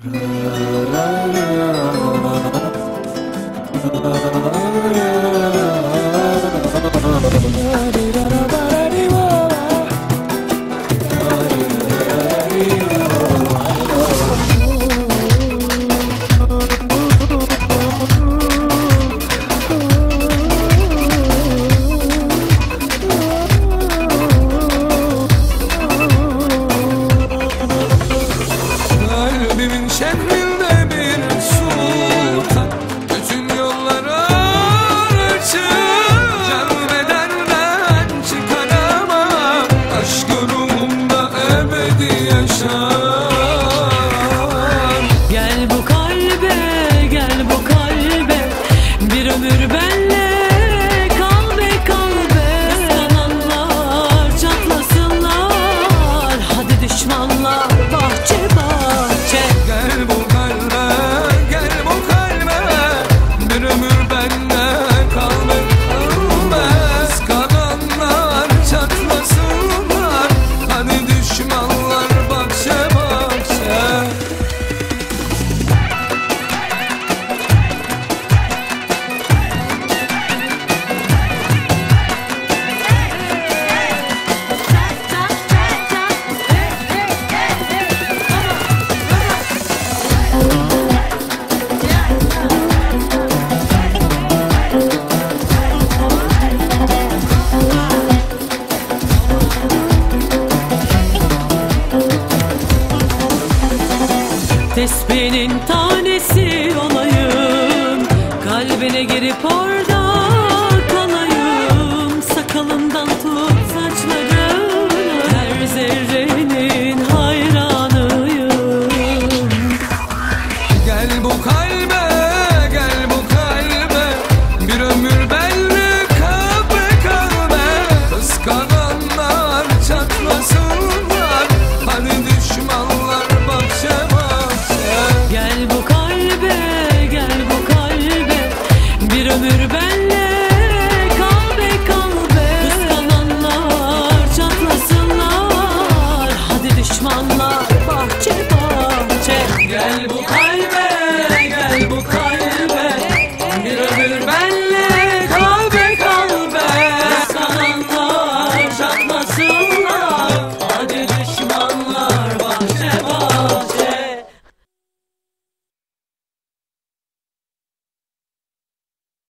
Kalbimin şehrinde bir sultan, bütün yollara açık. Can bedenimden çıkaramam, aşk ruhumda ebedi yaşar. Gel bu kalbe, gel bu kalbe, bir ömür benle kal be kal be. Kıskananlar çatlasınlar, hadi düşmanlar bahçe bahçe. Gel bu kalbe, gel bu kalbe, bir ömür bende kal be kal be. Kıskananlar çatlasınlar, hadi düşmanlar bahçe bahçe. Tesbihinin tanesi olayım, kalbine girip orada